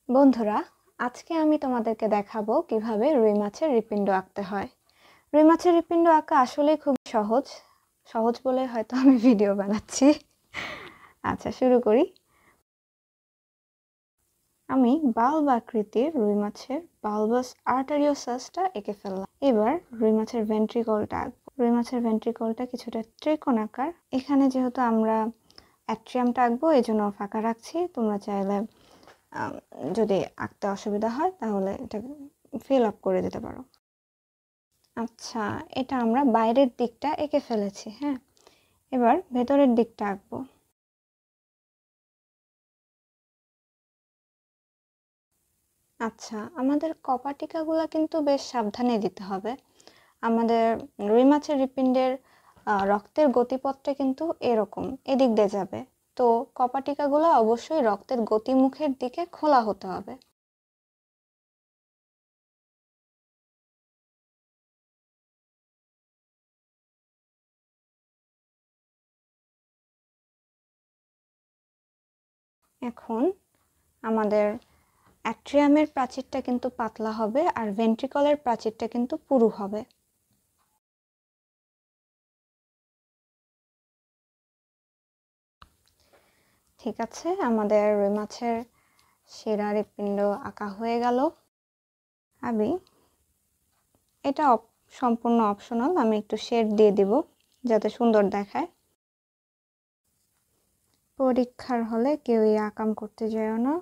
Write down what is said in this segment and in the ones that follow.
বন্ধুরা, আজকে আমি তোমাদেরকে দেখাবো কিভাবে রুই মাছের হৃৎপিণ্ড আঁকতে হয়। রুই মাছের হৃৎপিণ্ড আঁকা আসলেই খুব সহজ বলে হয়তো আমি ভিডিও বানাচ্ছি। আচ্ছা, শুরু করি। আমি বাল্ব আকৃতির রুই মাছের বাল্বাস আর্টারিওসাসটা এঁকে ফেললাম। এবার রুই মাছের ভেন্ট্রিকলটা আঁকবো। রুই মাছের ভেন্ট্রিকলটা কিছুটা ত্রিকোণাকার। এখানে যেহেতু আমরা অ্যাট্রিয়ামটা আঁকবো, এই জন্য ফাঁকা রাখছি। তোমরা চাইলে যদি আঁকতে অসুবিধা হয় তাহলে এটা ফিল আপ করে দিতে পারো। আচ্ছা, এটা আমরা বাইরের দিকটা এঁকে ফেলেছি। হ্যাঁ, এবার ভেতরের দিকটা আঁকবো। আচ্ছা, আমাদের কপাটিকাগুলো কিন্তু বেশ সাবধানে দিতে হবে। আমাদের রুই মাছের হৃৎপিণ্ডের রক্তের গতিপথটা কিন্তু এরকম, এদিক দিয়ে যাবে। তো কপাটিকাগুলো অবশ্যই রক্তের গতিমুখের দিকে খোলা হতে হবে। এখন আমাদের অ্যাট্রিয়ামের প্রাচীরটা কিন্তু পাতলা হবে আর ভেন্ট্রিকলের প্রাচীরটা কিন্তু পুরু হবে। ঠিক আছে, আমাদের রুই মাছের শিরা হৃৎপিণ্ড আঁকা হয়ে গেল। আমি এটা সম্পূর্ণ অপশনাল, আমি একটু শেড দিয়ে দিব যাতে সুন্দর দেখায়। পরীক্ষার হলে কেউই আকাম করতে যায় না।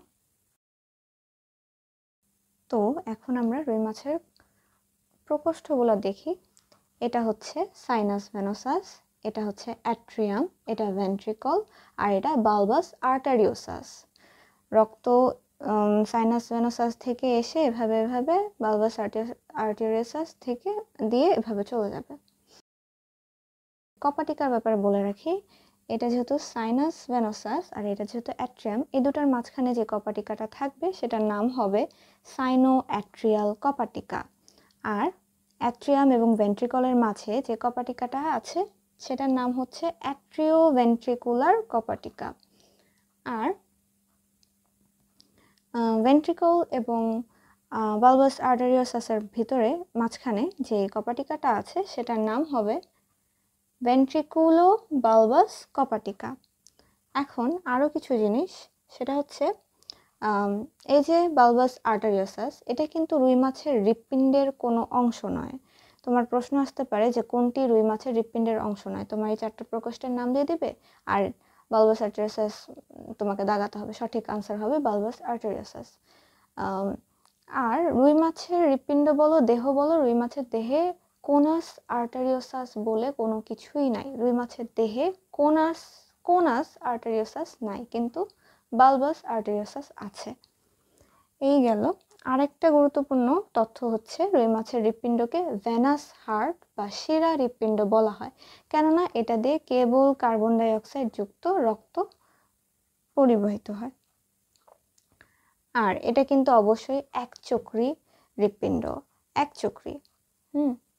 তো এখন আমরা রুই মাছের প্রকোষ্ঠগুলো দেখি। এটা হচ্ছে সাইনাস ভেনোসাস, এটা হচ্ছে অ্যাট্রিয়াম, এটা ভেন্ট্রিকল, আর এটা বালবাস আর্টারিওসাস। রক্ত সাইনাস ভেনোসাস থেকে এসে এভাবে বালবাস আর্টারিওসাস থেকে দিয়ে এভাবে চলে যাবে। কপাটিকার ব্যাপারে বলে রাখি, এটা যেহেতু সাইনাস ভেনোসাস আর এটা যেহেতু অ্যাট্রিয়াম, এই দুটার মাঝখানে যে কপাটিকাটা থাকবে সেটার নাম হবে সাইনো অ্যাট্রিয়াল কপাটিকা। আর অ্যাট্রিয়াম এবং ভেন্ট্রিকলের মাঝে যে কপাটিকাটা আছে সেটার নাম হচ্ছে অ্যাট্রিওভেন্ট্রিকুলার কপাটিকা। আর ভেন্ট্রিকল এবং বালবাস আর্টারিওসাসের ভিতরে মাঝখানে যে কপাটিকাটা আছে সেটার নাম হবে ভেন্ট্রিকুলো বালবাস কপাটিকা। এখন আরও কিছু জিনিস, সেটা হচ্ছে এই যে বালবাস আর্টারিওসাস, এটা কিন্তু রুই মাছের হৃৎপিণ্ডের কোনো অংশ নয়। তোমার প্রশ্ন আসতে পারে যে কোনটি রুই মাছের হৃৎপিণ্ডের অংশ নয়, তোমার এই চারটা প্রকোষ্ঠের নাম দিয়ে দিবে আর বালবাস আর্টারিওসাস তোমাকে দাগাতে হবে। সঠিক আনসার হবে বালবাস আর্টারিওসাস। আর রুই মাছের হৃৎপিণ্ড বলো, দেহ বলো, রুই মাছের দেহে কোনাস আর্টারিওসাস বলে কোনো কিছুই নাই। রুই মাছের দেহে কোনাস আর্টারিওসাস নাই, কিন্তু বালবাস আর্টারিওসাস আছে। এই গেল। আরেকটা গুরুত্বপূর্ণ তথ্য হচ্ছে রুই মাছের হৃৎপিণ্ডকে ভেনাস হার্ট বা শিরা হৃৎপিণ্ড বলা হয়, কেননা এটা দিয়ে কেবল কার্বন ডাই অক্সাইড যুক্ত রক্ত পরিবাহিত হয়। আর এটা কিন্তু অবশ্যই একচক্রী হৃৎপিণ্ড, একচক্রী।